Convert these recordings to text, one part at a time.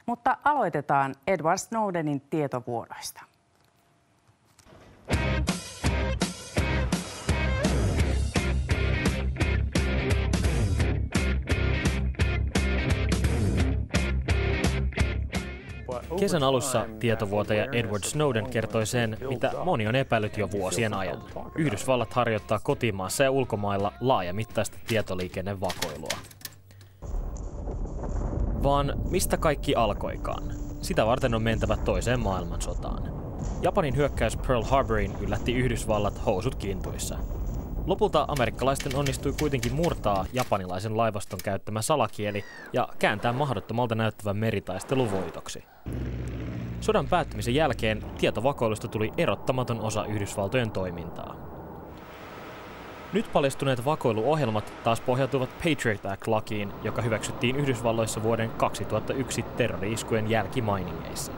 Mutta aloitetaan Edward Snowdenin tietovuodoista. Kesän alussa tietovuotaja Edward Snowden kertoi sen, mitä moni on epäillyt jo vuosien ajan. Yhdysvallat harjoittaa kotimaassa ja ulkomailla laajamittaista tietoliikennevakoilua. Vaan mistä kaikki alkoikaan? Sitä varten on mentävä toiseen maailmansotaan. Japanin hyökkäys Pearl Harboriin yllätti Yhdysvallat housut kintuissa. Lopulta amerikkalaisten onnistui kuitenkin murtaa japanilaisen laivaston käyttämä salakieli ja kääntää mahdottomalta näyttävän meritaistelun voitoksi. Sodan päättymisen jälkeen tietovakoilusta tuli erottamaton osa Yhdysvaltojen toimintaa. Nyt paljastuneet vakoiluohjelmat taas pohjautuvat Patriot Act-lakiin, joka hyväksyttiin Yhdysvalloissa vuoden 2001 terrori-iskujen jälkimainingeissa.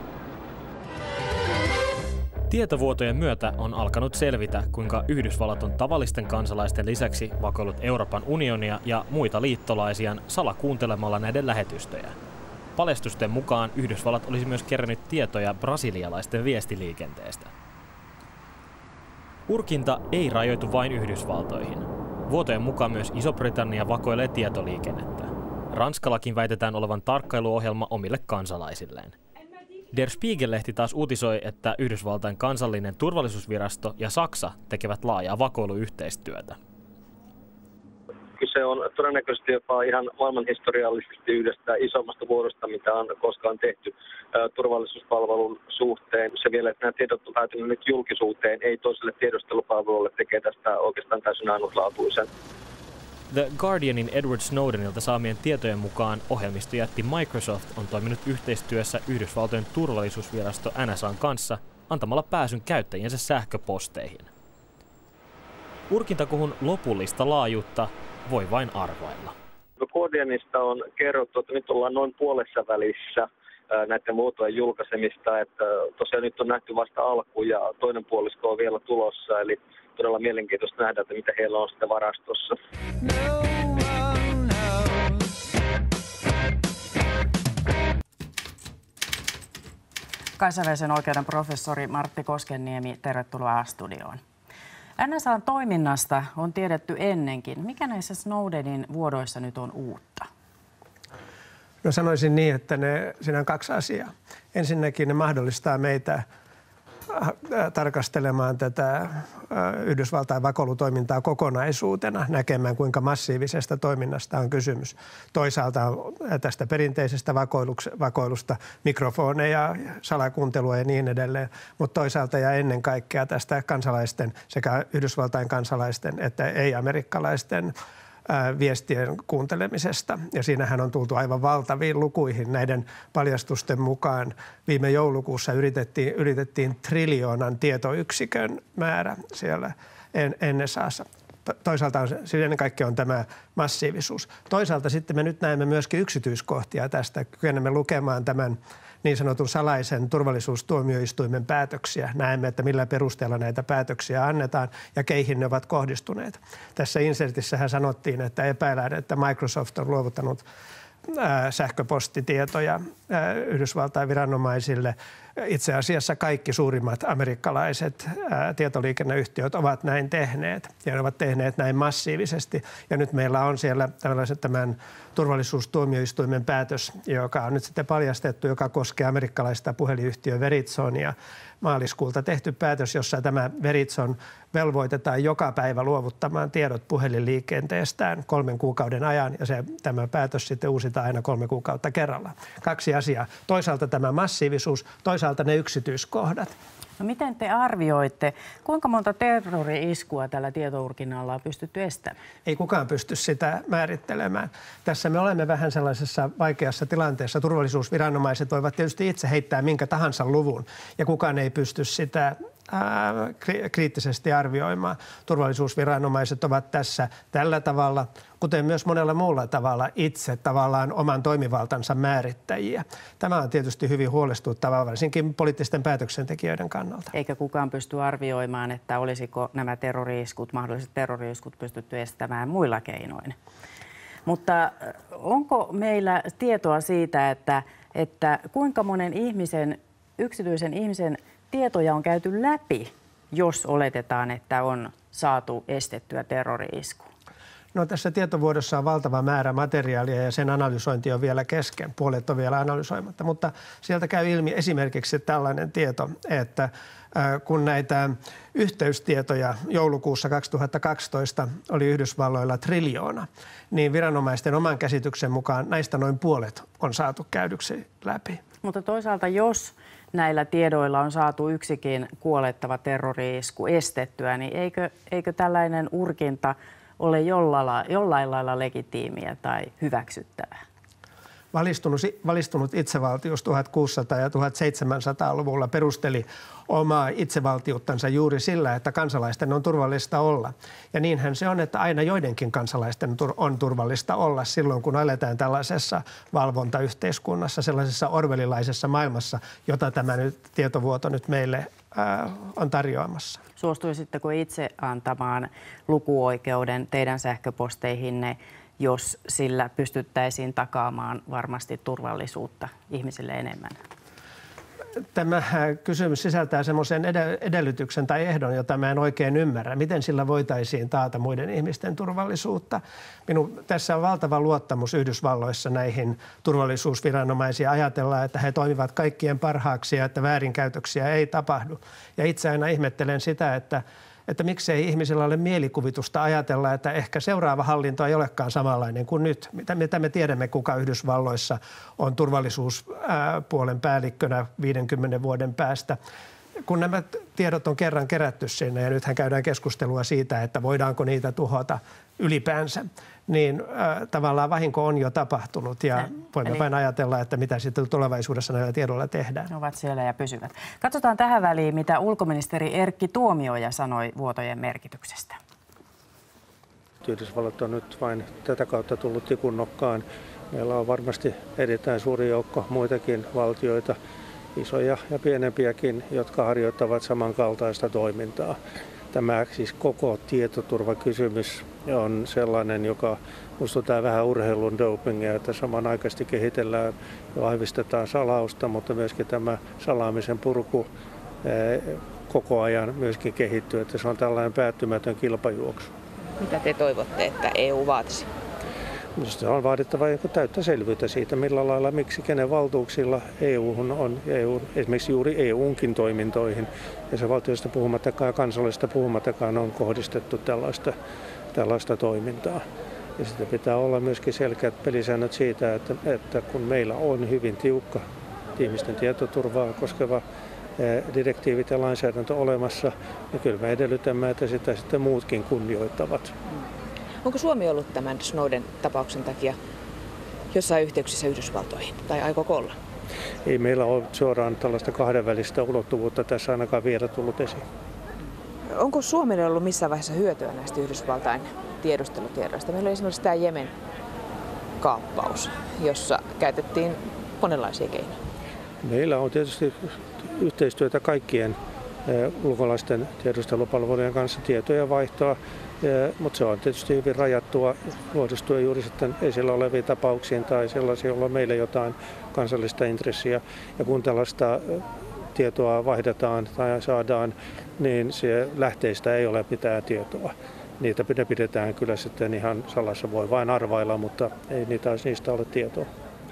Tietovuotojen myötä on alkanut selvitä, kuinka Yhdysvallat on tavallisten kansalaisten lisäksi vakoillut Euroopan unionia ja muita liittolaisiaan salakuuntelemalla näiden lähetystöjä. Paljastusten mukaan Yhdysvallat olisi myös kerännyt tietoja brasilialaisten viestiliikenteestä. Urkinta ei rajoitu vain Yhdysvaltoihin. Vuotojen mukaan myös Iso-Britannia vakoilee tietoliikennettä. Ranskallakin väitetään olevan tarkkailuohjelma omille kansalaisilleen. Der Spiegel-lehti taas uutisoi, että Yhdysvaltain kansallinen turvallisuusvirasto ja Saksa tekevät laajaa vakoiluyhteistyötä. Kyse on todennäköisesti jopa ihan maailmanhistoriallisesti yhdestä isommasta vuodosta, mitä on koskaan tehty turvallisuuspalvelun suhteen. Se vielä, että nämä tiedot on päätynyt nyt julkisuuteen, ei toiselle tiedustelupalvelulle, tekee tästä oikeastaan täysin ainutlaatuisen. The Guardianin Edward Snowdenilta saamien tietojen mukaan ohjelmistojätti Microsoft on toiminut yhteistyössä Yhdysvaltojen turvallisuusvirasto NSA:n kanssa antamalla pääsyn käyttäjiensä sähköposteihin. Urkintakohun lopullista laajuutta voi vain arvailla. Guardianista on kerrottu, että nyt ollaan noin puolessa välissä näiden muotojen julkaisemista, että tosiaan nyt on nähty vasta alku ja toinen puolisko on vielä tulossa, eli todella mielenkiintoista nähdä, että mitä heillä on sitten varastossa. Kansainvälisen oikeuden professori Martti Koskenniemi, tervetuloa studioon. NSA:n toiminnasta on tiedetty ennenkin. Mikä näissä Snowdenin vuodoissa nyt on uutta? No sanoisin niin, että siinä on kaksi asiaa. Ensinnäkin ne mahdollistaa meitä tarkastelemaan tätä Yhdysvaltain vakoilutoimintaa kokonaisuutena, näkemään kuinka massiivisesta toiminnasta on kysymys. Toisaalta tästä perinteisestä vakoilusta, mikrofoneja, salakuuntelua ja niin edelleen, mutta toisaalta ja ennen kaikkea tästä kansalaisten, sekä Yhdysvaltain kansalaisten että ei-amerikkalaisten viestien kuuntelemisesta. Ja siinähän on tultu aivan valtaviin lukuihin. Näiden paljastusten mukaan viime joulukuussa yritettiin triljoonan tietoyksikön määrä siellä NSA:ssa. Toisaalta ennen kaikkea on tämä massiivisuus. Toisaalta sitten me nyt näemme myöskin yksityiskohtia tästä. Kykenemme lukemaan tämän niin sanotun salaisen turvallisuustuomioistuimen päätöksiä. Näemme, että millä perusteella näitä päätöksiä annetaan ja keihin ne ovat kohdistuneet. Tässä insertissähän sanottiin, että epäillään, että Microsoft on luovuttanut sähköpostitietoja Yhdysvaltain viranomaisille. Itse asiassa kaikki suurimmat amerikkalaiset tietoliikenneyhtiöt ovat näin tehneet ja ne ovat tehneet näin massiivisesti. Ja nyt meillä on siellä tämän turvallisuustuomioistuimen päätös, joka on nyt sitten paljastettu, joka koskee amerikkalaista puhelinyhtiö Verizonia. Maaliskuulta tehty päätös, jossa tämä Verizon velvoitetaan joka päivä luovuttamaan tiedot puhelinliikenteestään 3 kuukauden ajan ja tämä päätös sitten uusitaan aina 3 kuukautta kerrallaan. Kaksi asiaa. Toisaalta tämä massiivisuus, toisaalta ne yksityiskohdat. No miten te arvioitte, kuinka monta terrori-iskua tällä tietourkinnalla on pystytty estämään? Ei kukaan pysty sitä määrittelemään. Tässä me olemme vähän sellaisessa vaikeassa tilanteessa. Turvallisuusviranomaiset voivat tietysti itse heittää minkä tahansa luvun ja kukaan ei pysty sitä kriittisesti arvioimaan. Turvallisuusviranomaiset ovat tässä tällä tavalla, kuten myös monella muulla tavalla itse tavallaan oman toimivaltansa määrittäjiä. Tämä on tietysti hyvin huolestuttavaa, varsinkin poliittisten päätöksentekijöiden kannalta. Eikä kukaan pysty arvioimaan, että olisiko nämä mahdolliset terrori-iskut pystytty estämään muilla keinoin. Mutta onko meillä tietoa siitä, että että kuinka monen yksityisen ihmisen tietoja on käyty läpi, jos oletetaan, että on saatu estettyä terrori-isku? No tässä tietovuodossa on valtava määrä materiaalia ja sen analysointi on vielä kesken. Puolet on vielä analysoimatta, mutta sieltä käy ilmi esimerkiksi tällainen tieto, että kun näitä yhteystietoja joulukuussa 2012 oli Yhdysvalloilla 1 triljoona, niin viranomaisten oman käsityksen mukaan näistä noin puolet on saatu käydyksi läpi. Mutta toisaalta jos näillä tiedoilla on saatu yksikin kuolettava terrori-isku estettyä, niin eikö tällainen urkinta ole jollain lailla legitiimiä tai hyväksyttävää? Valistunut itsevaltius 1600- ja 1700-luvulla perusteli omaa itsevaltiuttansa juuri sillä, että kansalaisten on turvallista olla. Ja niinhän se on, että aina joidenkin kansalaisten on turvallista olla silloin, kun eletään tällaisessa valvontayhteiskunnassa, sellaisessa orwellilaisessa maailmassa, jota tämä tietovuoto nyt meille on tarjoamassa. Suostuisitteko itse antamaan lukuoikeuden teidän sähköposteihinne, jos sillä pystyttäisiin takaamaan varmasti turvallisuutta ihmisille enemmän? Tämä kysymys sisältää semmoisen edellytyksen tai ehdon, jota mä en oikein ymmärrä. Miten sillä voitaisiin taata muiden ihmisten turvallisuutta? Tässä on valtava luottamus Yhdysvalloissa näihin turvallisuusviranomaisiin. Ajatellaan, että he toimivat kaikkien parhaaksi ja että väärinkäytöksiä ei tapahdu. Ja itse aina ihmettelen sitä, että miksei ihmisillä ole mielikuvitusta ajatella, että ehkä seuraava hallinto ei olekaan samanlainen kuin nyt. Mitä me tiedämme, kuka Yhdysvalloissa on turvallisuuspuolen päällikkönä 50 vuoden päästä. Kun nämä tiedot on kerran kerätty sinne ja nythän käydään keskustelua siitä, että voidaanko niitä tuhota ylipäänsä, niin tavallaan vahinko on jo tapahtunut ja voimme vain ajatella, että mitä sitten tulevaisuudessa näillä tiedoilla tehdään. Ne ovat siellä ja pysyvät. Katsotaan tähän väliin, mitä ulkoministeri Erkki Tuomioja sanoi vuotojen merkityksestä. Yhdysvallat on nyt vain tätä kautta tullut tikun nokkaan. Meillä on varmasti erittäin suuri joukko muitakin valtioita, isoja ja pienempiäkin, jotka harjoittavat samankaltaista toimintaa. Tämä siis koko tietoturvakysymys on sellainen, joka muistuttaa vähän urheilun dopingia, että samanaikaisesti kehitellään ja vahvistetaan salausta, mutta myöskin tämä salaamisen purku koko ajan myöskin kehittyy, että se on tällainen päättymätön kilpajuoksu. Mitä te toivotte, että EU vaatisi? Minusta on vaadittava täyttä selvyyttä siitä, millä lailla, miksi, kenen valtuuksilla EU-hun on, esimerkiksi juuri EU:nkin toimintoihin. Ja se valtioista puhumattakaan ja kansallisesta puhumattakaan on kohdistettu tällaista toimintaa. Ja sitten pitää olla myöskin selkeät pelisäännöt siitä, että kun meillä on hyvin tiukka ihmisten tietoturvaa koskeva direktiivit ja lainsäädäntö olemassa, niin kyllä me edellytämme, että sitä sitten muutkin kunnioittavat. Onko Suomi ollut tämän Snowden-tapauksen takia jossain yhteyksissä Yhdysvaltoihin, tai aikooko olla? Ei meillä ole suoraan tällaista kahdenvälistä ulottuvuutta tässä ainakaan vielä tullut esiin. Onko Suomelle ollut missään vaiheessa hyötyä näistä Yhdysvaltain tiedustelutiedoista? Meillä oli esimerkiksi tämä Jemen kaappaus, jossa käytettiin monenlaisia keinoja. Meillä on tietysti yhteistyötä kaikkien ulkolaisten tiedustelupalvelujen kanssa, tietojen vaihtoa, mutta se on tietysti hyvin rajattua, kohdistuen juuri sitten esillä oleviin tapauksiin tai sellaisiin, joilla on meille jotain kansallista intressiä. Ja kun tällaista tietoa vaihdetaan tai saadaan, niin se lähteistä ei ole mitään tietoa. Niitä pidetään kyllä sitten ihan salassa, voi vain arvailla, mutta ei niistä ole tietoa.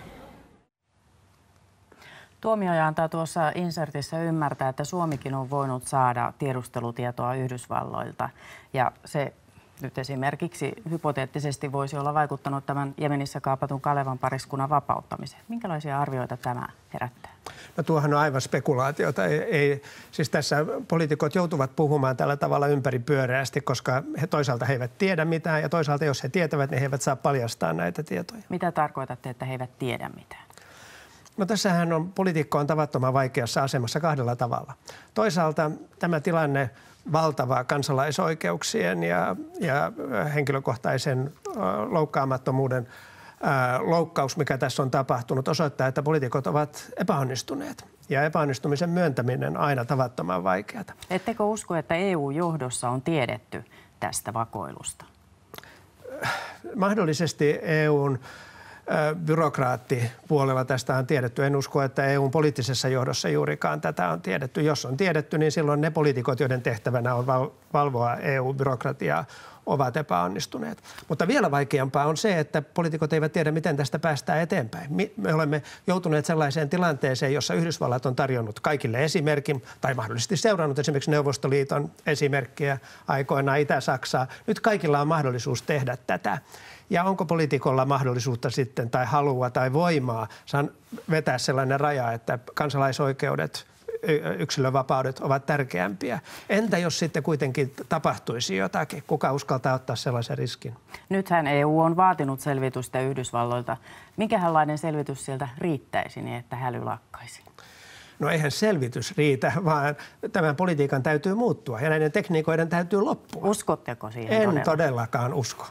Tuomioja antaa tuossa insertissä ymmärtää, että Suomikin on voinut saada tiedustelutietoa Yhdysvalloilta. Ja se nyt esimerkiksi hypoteettisesti voisi olla vaikuttanut tämän Jemenissä kaapatun Kalevan pariskunnan vapauttamiseen. Minkälaisia arvioita tämä herättää? No tuohan on aivan spekulaatiota. Siis tässä poliitikot joutuvat puhumaan tällä tavalla ympäripyöreästi, koska toisaalta he eivät tiedä mitään ja toisaalta jos he tietävät, niin he eivät saa paljastaa näitä tietoja. Mitä tarkoitatte, että he eivät tiedä mitään? No tässähän poliitikko on tavattoman vaikeassa asemassa kahdella tavalla. Toisaalta tämä tilanne, valtava kansalaisoikeuksien ja henkilökohtaisen loukkaamattomuuden loukkaus, mikä tässä on tapahtunut, osoittaa, että poliitikot ovat epäonnistuneet. Ja epäonnistumisen myöntäminen on aina tavattoman vaikeaa. Ettekö usko, että EU-johdossa on tiedetty tästä vakoilusta? Mahdollisesti EUn byrokraattipuolella tästä on tiedetty. En usko, että EUn poliittisessa johdossa juurikaan tätä on tiedetty. Jos on tiedetty, niin silloin ne poliitikot, joiden tehtävänä on valvoa EU-byrokratiaa, ovat epäonnistuneet. Mutta vielä vaikeampaa on se, että poliitikot eivät tiedä, miten tästä päästään eteenpäin. Me olemme joutuneet sellaiseen tilanteeseen, jossa Yhdysvallat on tarjonnut kaikille esimerkin, tai mahdollisesti seurannut esimerkiksi Neuvostoliiton esimerkkiä, aikoinaan Itä-Saksaa. Nyt kaikilla on mahdollisuus tehdä tätä. Ja onko poliitikolla mahdollisuutta sitten, tai halua tai voimaa vetää sellainen raja, että kansalaisoikeudet, yksilönvapaudet ovat tärkeämpiä. Entä jos sitten kuitenkin tapahtuisi jotakin? Kuka uskaltaa ottaa sellaisen riskin? Nythän EU on vaatinut selvitystä Yhdysvalloilta. Minkälainen selvitys sieltä riittäisi niin, että häly lakkaisi? No eihän selvitys riitä, vaan tämän politiikan täytyy muuttua ja näiden tekniikoiden täytyy loppua. Uskotteko siihen En todellakaan usko.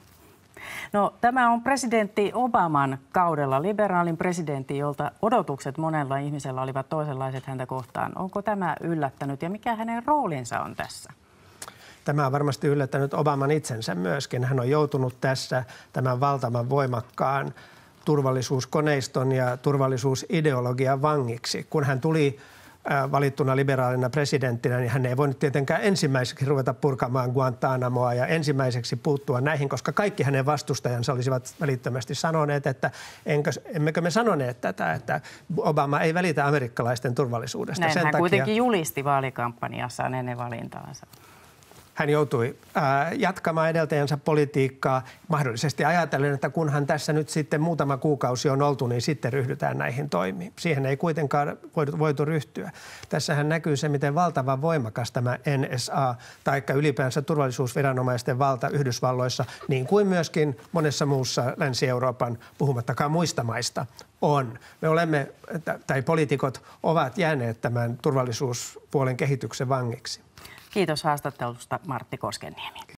No, tämä on presidentti Obaman kaudella, liberaalin presidentti, jolta odotukset monella ihmisellä olivat toisenlaiset häntä kohtaan. Onko tämä yllättänyt ja mikä hänen roolinsa on tässä? Tämä on varmasti yllättänyt Obaman itsensä myöskin. Hän on joutunut tässä tämän valtavan voimakkaan turvallisuuskoneiston ja turvallisuusideologian vangiksi. Kun hän tuli valittuna liberaalina presidenttinä, niin hän ei voinut tietenkään ensimmäiseksi ruveta purkamaan Guantanamoa ja ensimmäiseksi puuttua näihin, koska kaikki hänen vastustajansa olisivat välittömästi sanoneet, että emmekö me sanoneet tätä, että Obama ei välitä amerikkalaisten turvallisuudesta. Näin Sen hän takia kuitenkin julisti vaalikampanjassaan ennen valintaansa. Hän joutui jatkamaan edeltäjänsä politiikkaa, mahdollisesti ajatellen, että kunhan tässä nyt sitten muutama kuukausi on oltu, niin sitten ryhdytään näihin toimiin. Siihen ei kuitenkaan voitu ryhtyä. Tässähän näkyy se, miten valtavan voimakas tämä NSA, taikka ylipäänsä turvallisuusviranomaisten valta Yhdysvalloissa, niin kuin myöskin monessa muussa Länsi-Euroopan, puhumattakaan muista maista, on. Me olemme, tai poliitikot ovat jääneet tämän turvallisuuspuolen kehityksen vangiksi. Kiitos haastattelusta, Martti Koskenniemi.